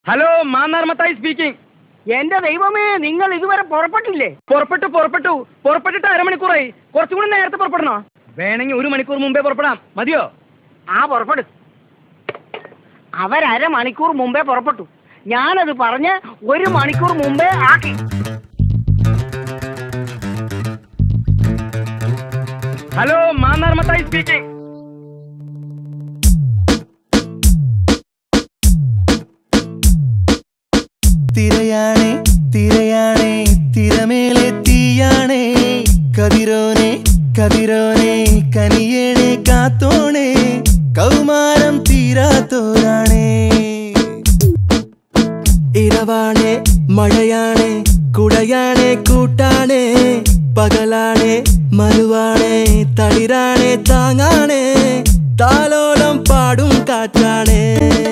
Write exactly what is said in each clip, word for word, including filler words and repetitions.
Hello, Mannar Mathai speaking. എന്റെ ദൈവമേ, നിങ്ങൾ ഇതുവരെ പുറപ്പെട്ടില്ലേ? പുറപ്പെട്ടു പുറപ്പെട്ടു പുറപ്പെട്ടിട്ട് അരമണിക്കൂറായി. കുറച്ചും കൂടി നേരത്തെ പുറപ്പെടണോ? വേണമെങ്കിൽ ഒരു മണിക്കൂർ മുമ്പേ പുറപ്പെടാം. മതിയോ? ആ, പുറപ്പെടു. അവരമണിക്കൂർ മുമ്പേ പുറപ്പെട്ടു. ഞാനത് പറഞ്ഞ് ഒരു മണിക്കൂർ മുമ്പേ ആക്കി. Hello, Mannar Mathai speaking. തിരയാണേ തിരയാണേ തിരമേലെ തീയാണേ, കതിരോനെ കതിരോനെ കനിയേണേ കാത്തോണേ, കൗമാരം തീരാത്തോരാണേ. ഇരവാണേ മഴയാണേ കുടയാണേ കൂട്ടാണേ, പകലാണേ മരുവാണേ തളിരാണേ താങ്ങാണേ, താലോലം പാടും കാറ്റാണേ.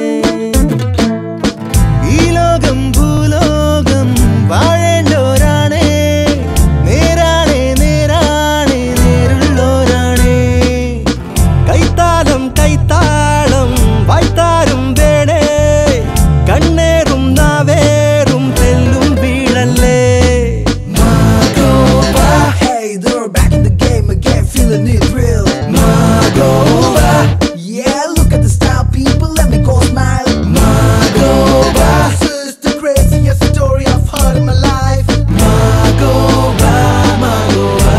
ഈ ലോകം ഭൂലോകം വാഴേണ്ടോരാണേ, നേരാണേ നേരാണേ നേരുള്ളോരാണേ. കൈത്താളം കൈത്താളം വായ്ത്താരും വേണേ, കണ്ണേറും നാവേറും തെല്ലും വീഴല്ലേ. Hey, they're back in the game again, feeling it real. Magova, yeah, look at the style, people, let me go smile. Magova, this is the craziest story I've heard in my life. Magova, Magova.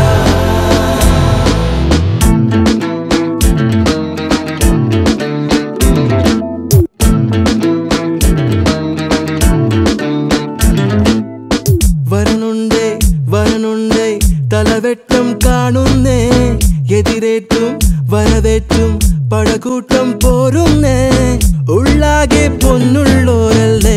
വരണുണ്ടേ വരണുണ്ടേ തലവെട്ടം കാണുന്നേ, എതിരേറ്റും വരവേറ്റും പടകൂട്ടം പോരുന്നേ, ഉള്ളാകെ പൊന്നുള്ളോരല്ലേ.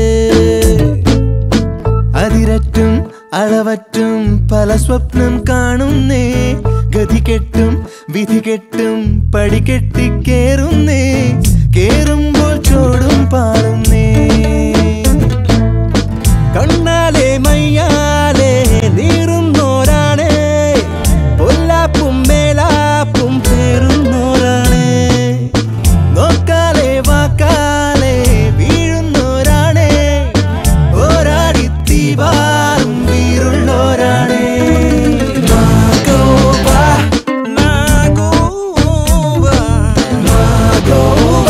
അതിരറ്റും അളവറ്റും പല സ്വപ്നം കാണുന്നേ, ഗതി കെട്ടും വിധി കെട്ടും പടികെട്ടി കേറുന്നേ, കേറുമ്പോൾ ചോടും പാടുന്നേ. കണ്ണാലെ മയ്യാലെ നീറുന്നോരാണേ, പൊല്ലാപ്പും മേലാപ്പും പേറുന്നോരാണേ, നോക്കാലെ വാക്കാലെ വീഴുന്നോരാണേ, ഓരാടി തീവാറും വീറുള്ളോരാണേ. മാഗോവ മാഗോവ Magova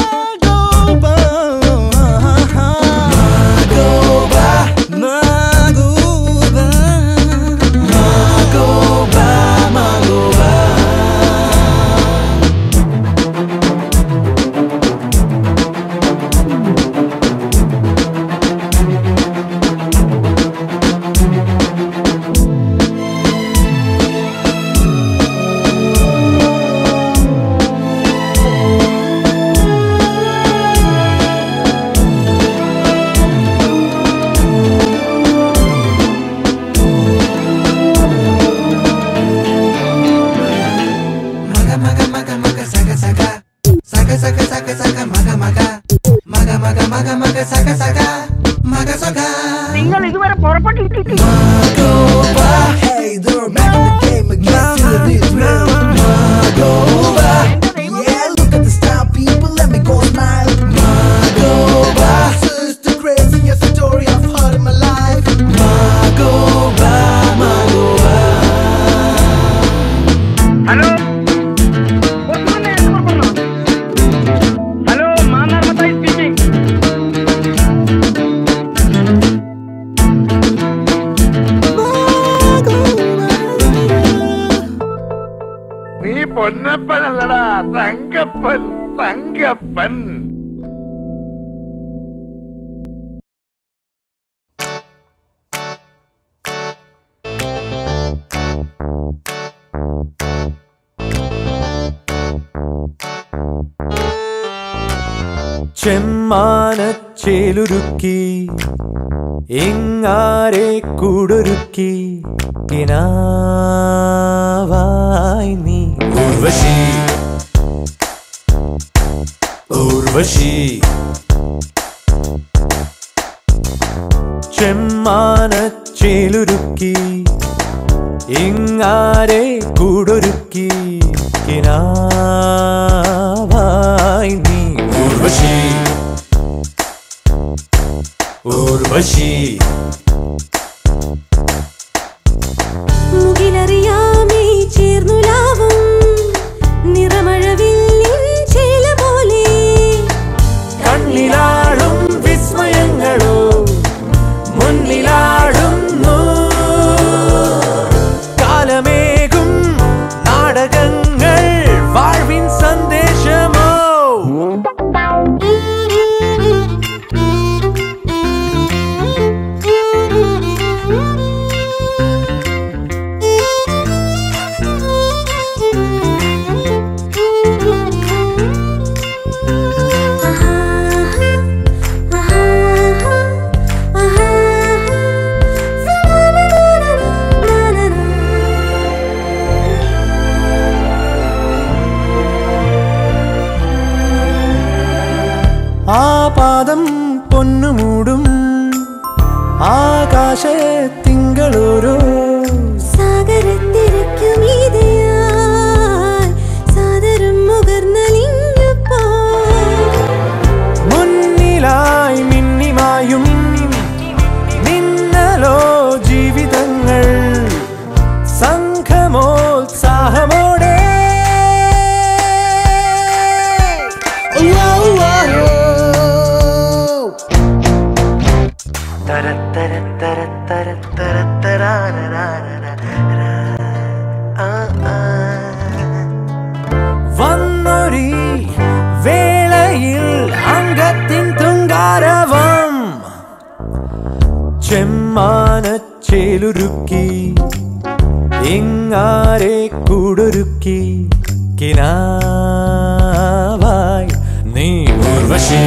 നിങ്ങൾ ഇതുവരെ പുറപ്പെട്ടിട്ടില്ല. Hey, they're back in the game again, feeling it real. Magova, yeah, look at the style, people, let me go smile. Magova, this is the craziest story I've heard in my life. Magova, Magova. Hello, കുറച്ചും കൂടി നേരത്തെ പുറപ്പെടണോ? Hello, Mannar Mathai speaking. നീ പൊന്നപ്പനല്ലടാ, തങ്കപ്പൻ തങ്കപ്പൻ. ചെമ്മാനച്ചേലുരുക്കി എങ്ങാരെ കൂടൊരുക്കി, കിനാവായി നീ ഉർവശി ഉർവശി. ചെമ്മാനച്ചേലുരുക്കി എങ്ങാരെ കൂടൊരുക്കി, കിനാവായി നീ ഉർവശി ഊർവശി മുകിലറിയാമേ ചേർന്നു ലാവും നിറമഴവില്ലിൻ ചേല പോലെ കണ്ണിലാടും വിസ്മയങ്ങളോ മുന്നിലാടുന്നു കാലമേകും നാടകങ്ങൾ വാഴ്വിൻ സന്ദേശമോ ആ പാദം പൊന്നുമൂടും ആകാശത്തിങ്കളോരോ സാഗരത്തിരക്കുമീതയായി സാദരം മുകർന്നലിഞ്ഞപ്പോ മുന്നിലായി മിന്നിമായും മിന്നലോ ജീവിതങ്ങൾ സംഘമോത്സാഹമോടെ വന്നൊരി വേളയിൽ അംഗത്തിൻ തുങ്കാരവം ചെമ്മാനച്ചേലുരുക്കി ഇങ്ങാരെ കൂടൊരുക്കി കിനാവായി നീ ഊർവശി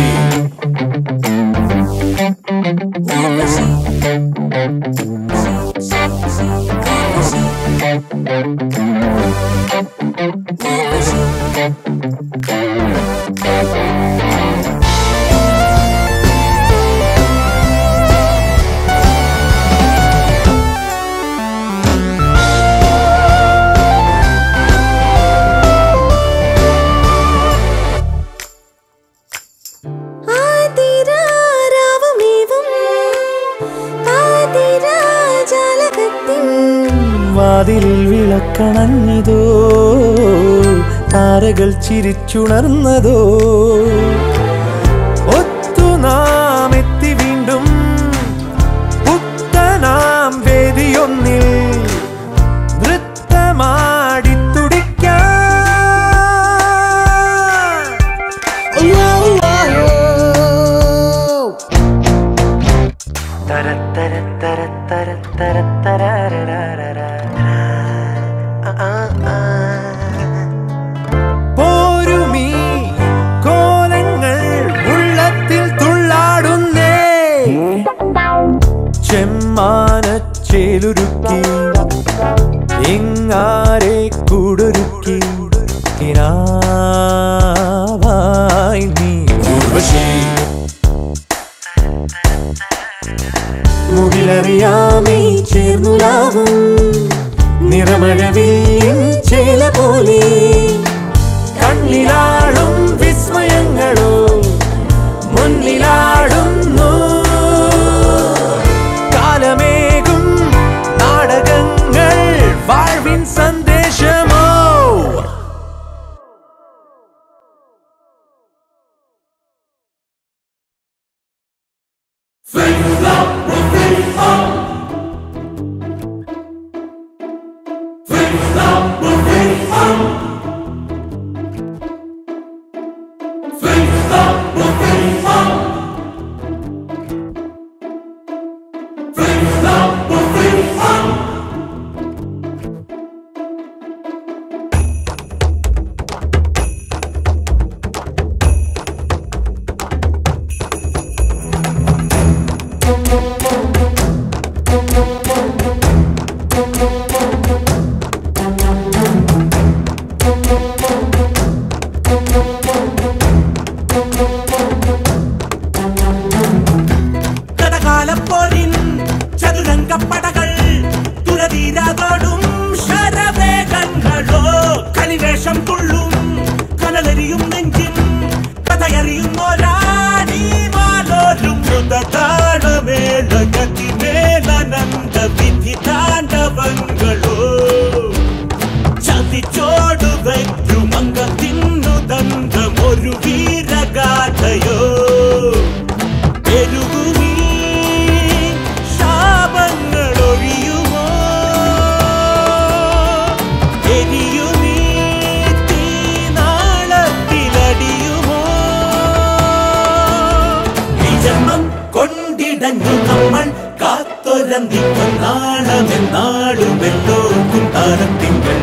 വാതിൽ വിളക്കണഞ്ഞതോ താരകൾ ചിരിച്ചുണർന്നതോ ഒത്തു നാം എത്തി വീണ്ടും പുത്തനാം വേദിയൊന്നിൽ നൃത്തമാടി തുടിക്കാൻ തര തര തര തര തര തര പോരുമീ കോലങ്ങൾ ഉള്ളത്തിൽ തുള്ളാടുന്നേ ചെമ്മാനച്ചേലുരുക്കി ഇങ്ങാരെ കൂടൊരുക്കി കിനാവായി നീ ഊർവശി മുകിലറിയാമേ ചേർന്നു ലാവും നിറമഴവില്ലിൻ ചേല പോലെ കണ്ണിലാടും വിസ്മയങ്ങളോ മുന്നിലാടുന്നു കാലമേകും നാടകങ്ങൾ വാഴ്വിൻ സന്ദേശമോ അണഞ്ഞു നമ്മൾ കാത്തൊരന്തിക്കും നാണമെന്നാടുമെല്ലോർക്കും താരത്തിങ്കൾ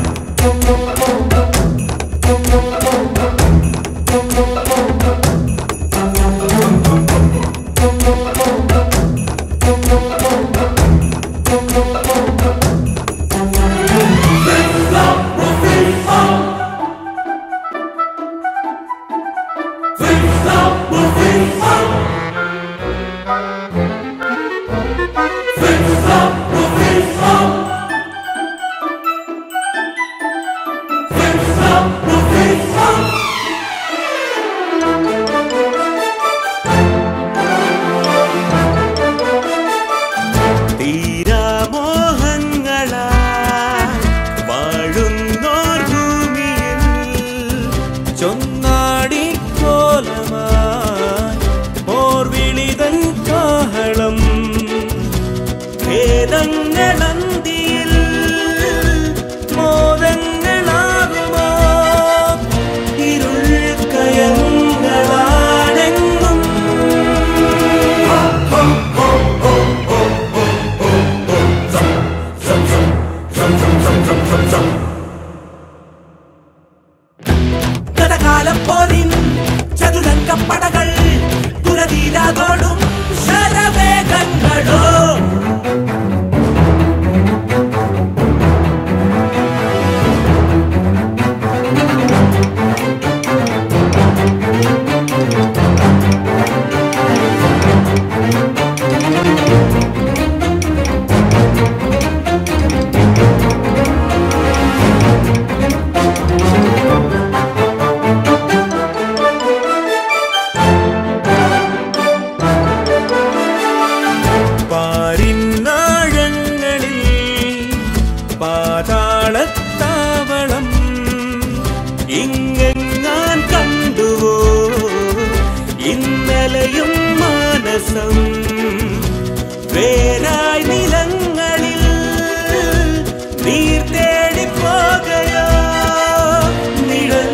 ഗതകാലപ്പോരിൻ ചതുരംഗപ്പടകൾ തുരതീരാതോടും ശരവേഗങ്ങളോ പാതാളത്താവളം ഇങ്ങെങ്ങാൻ കണ്ടുവോ ഇന്നലെയും മാനസം വേരായി നിലങ്ങളിൽ നീർ തേടിപ്പോകയോ നിഴൽ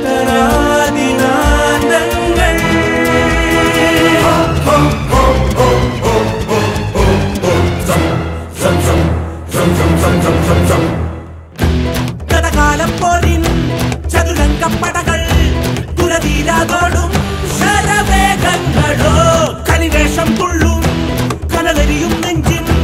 തരാതിനാന്തങ്ങൾ ഗതകാലപ്പോരിൻ ചതുരംഗപ്പടകൾ തുരതീരാതോടും ശരവേഗങ്ങളോ കലിവേഷം തുള്ളും കനലരിയും നെഞ്ചിൻ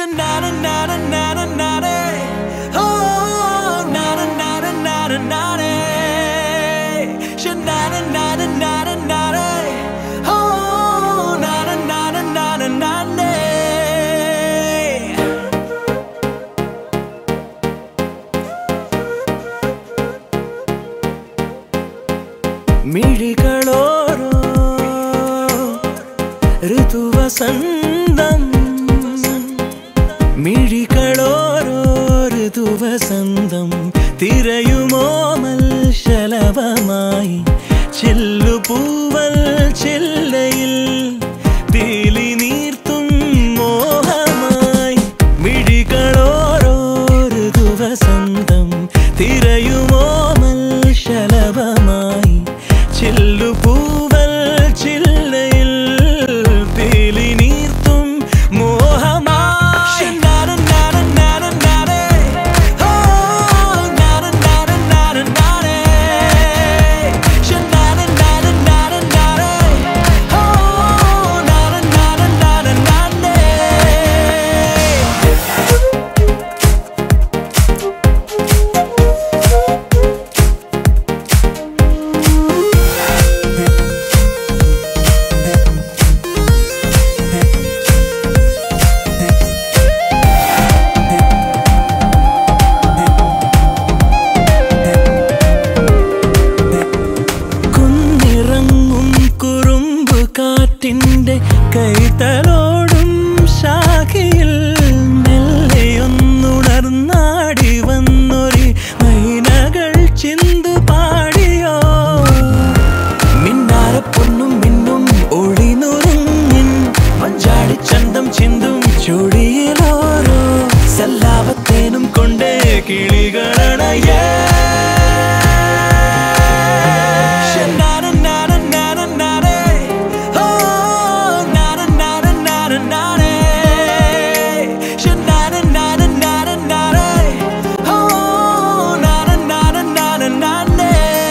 Shanana nana nana nana. Oh, nana nana nana nana. Shanana nana nana nana. Oh, nana nana nana nana. മിഴികളോരോ ഋതുവസന്തം മിഴികളോരോ ഋതുവസന്തം തിരയുമോ മൽശലഭമായി ചെല്ലുപൂവൽ ചെല്ലയിൽ പീലി നീർത്തും മോഹമായി മിഴികളോരോ ഋതുവസന്തം തിരയുമോ മൽശലഭമായി ചെല്ലുപൂവൽ ചില്ലയിൽ പീലി നീർത്തും മോഹമായി നാന നാന നാന നാന. ഓ നാന നാന നാന നാന. നാന നാന നാന നാന. ഓ നാന നാന നാന നാന. കുന്നിറങ്ങും കുറുമ്പ് കാറ്റിന്റെ കൈതലോടും ശാഖയിൽ മെല്ലെയൊന്നുണർന്നാടി വന്നൊരു മൈനകൾ ചിന്തു പാടിയോ മിന്നാരപ്പൊന്നും മിന്നും ഒളിനുറുങ്ങിൻ മഞ്ചാടി ചന്തം ചിന്തും ചുടിയിലോരോ സല്ലാപത്തേനും കൊണ്ടേ കിളികളണയേ. Nana nana nana nana. Oh nana nana nana nana. Nana nana nana nana. Oh nana nana nana nana.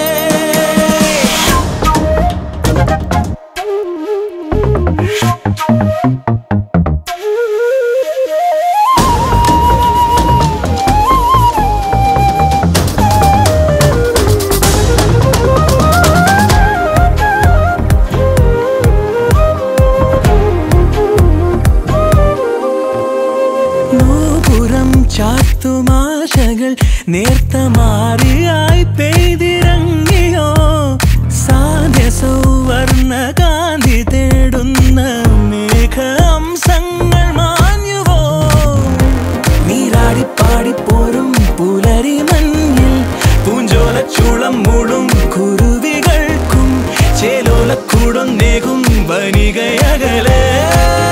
നൂപുരം ചാത്തുമാശകൾ നേർത്ത മാറിയായി പെയ്തിറങ്ങിയോ സാധ്യ സൗവർണ കാന്തി തേടുന്ന മേഘംസങ്ങൾ മാഞ്ഞുവോ നീരാടിപ്പാടിപ്പോരും പുലരി മഞ്ഞിൽ പൂഞ്ചോല ചുളം മൂടും കുരുവികൾക്കും ചേലോലക്കൂടൊന്നേകും വനികയകലേ.